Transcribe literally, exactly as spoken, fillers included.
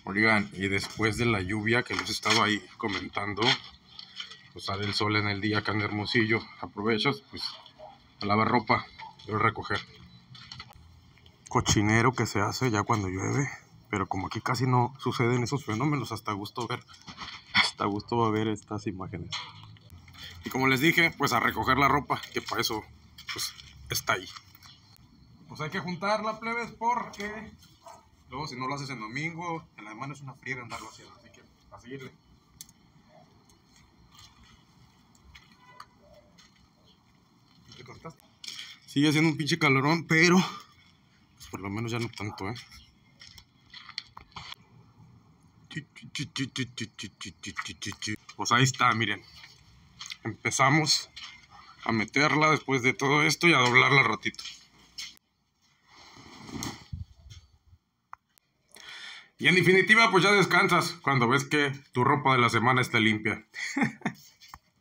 Oigan, y después de la lluvia que les estaba ahí comentando, pues sale el sol en el día acá en Hermosillo. Aprovechas, pues, a lavar ropa y a recoger. Cochinero que se hace ya cuando llueve, pero como aquí casi no suceden esos fenómenos, hasta gusto ver, hasta gusto va a ver estas imágenes. Y como les dije, pues a recoger la ropa, que para eso, pues, está ahí. Pues hay que juntarla, plebes, porque luego si no lo haces en domingo, en la semana es una friega andarlo haciendo, así que a seguirle. ¿Te cortaste? Sigue haciendo un pinche calorón, pero pues por lo menos ya no tanto, ¿eh? Pues ahí está, miren. Empezamos a meterla después de todo esto y a doblarla ratito. Y en definitiva, pues ya descansas cuando ves que tu ropa de la semana está limpia.